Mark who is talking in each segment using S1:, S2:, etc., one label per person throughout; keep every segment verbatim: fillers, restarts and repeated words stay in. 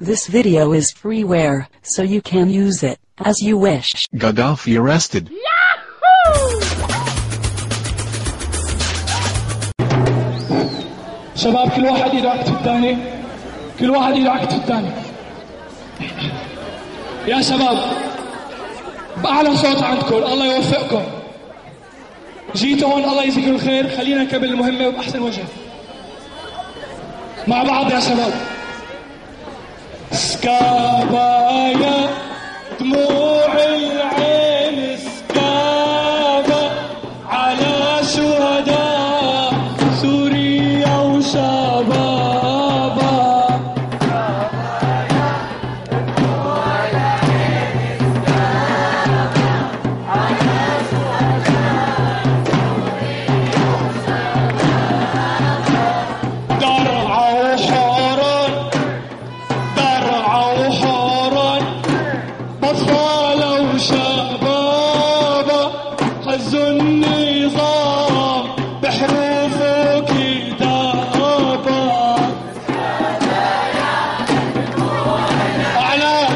S1: This video is freeware, so you can use it as you wish.
S2: Gaddafi arrested.
S3: شباب كل واحد ايده على كتف الثاني، كل واحد ايده على كتف الثاني. يا شباب بأعلى صوت عندكم، الله يوفقكم. جيتوا هون الله يجزيكم الخير، خلينا نكمل المهمة بأحسن وجه. مع بعض يا شباب. سكابايا دموع العين، سكابا على شهداء سوريا وشبابا. دموع العين، سكابا على شهداء سوريا وشبابا. درعا وحوران، درعا وحوران، أطفال وشبابا، هزوا النظام بحروف وكتابا. أعلام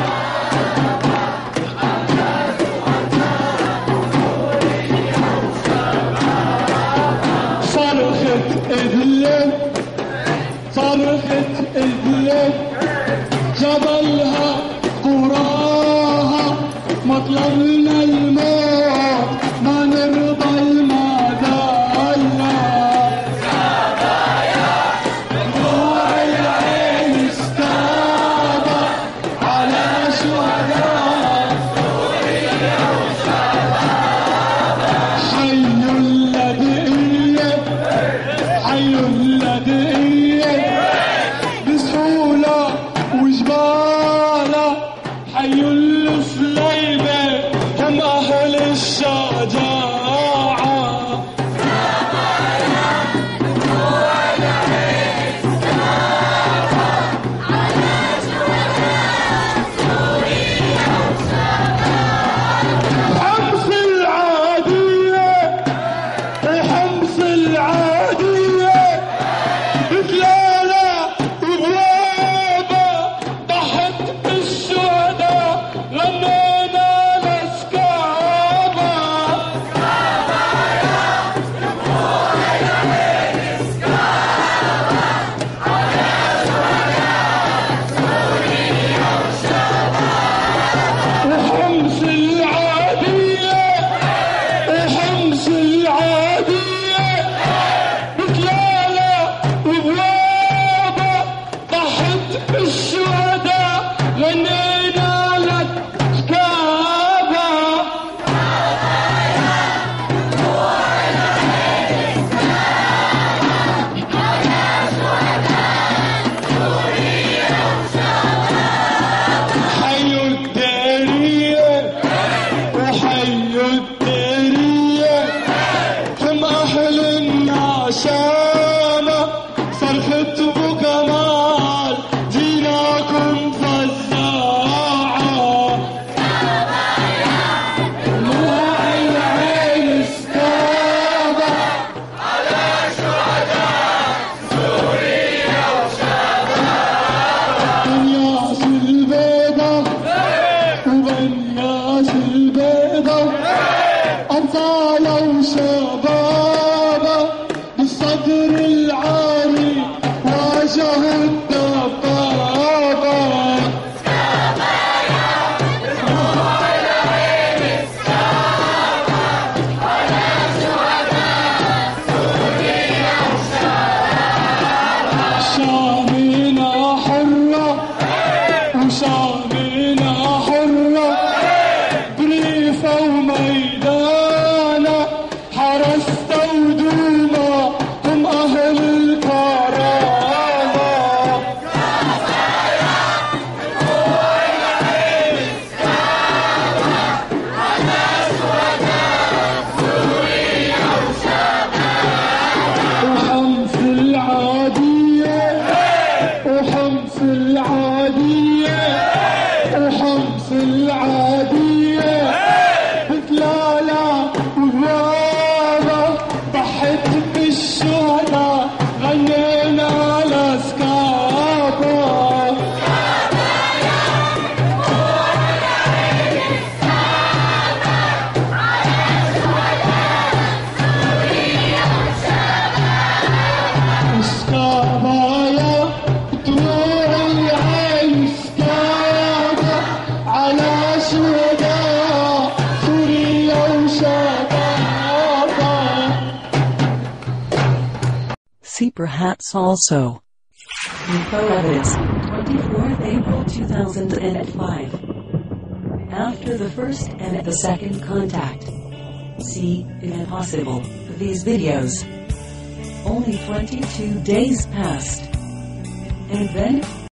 S3: صرخة إدلب، صرخة إدلب، جبلها قراها، مطلبنا الموت ما نرضى المذلة. سكابايا دموع العين، سكابا على شهداء سوريا وشبابا. حيوا اللدئية، حيوا اللدئية، بسهولة وجبالة، حيوا الفليبة هم أهل الشجاعة. دموع العين، سكابا على شهداء سوريا وشبابا. حمص العادية، حمص العادية، بتلالة وبوابة، ضحت بالشهداء غنينا لسكابا. سكابايا دموع العين، سكابا على شهداء سوريا وشبابا. وحمص العادية، وحمص العادية، بتلالة وبوابة، ضحت بالشهداء غنينا لك سكابا. حيوا الديرية، وحيوا الديرية، هم أهل النشامة، صرخة أبو كمال جيناكم فزاعة. دموع العين، سكابا على شهداء سوريا وشبابا. بنياس البيضة وبنياس البيضة، أطفال وشبابا، بالصدر العالي واجهوا الدبابة. سكابايا دموع العين، سكابا على شهداء سوريا وشبابا. شامنا حرة، وشامنا حرة، بريفة وميدانة، حرست ودوما هم أهل الكرامة. دموع العين، سكابا على شهداء سوريا وشبابا. وحمص العادية، وحمص العادية، وحمص العادية، بتلالة وبوابة، ضحت بالشهداء غنينا لسكابا.
S1: See perhaps also. Info evidence, twenty-fourth April two thousand five. After the first and the second contact. See, impossible, these videos. Only twenty-two days passed. And then,